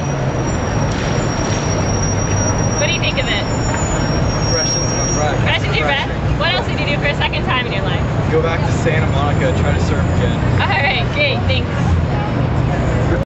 What do you think of it? Freshens my breath. Freshens your breath? What else did you do for a second time in your life? Go back to Santa Monica, try to surf again. Alright, great, thanks.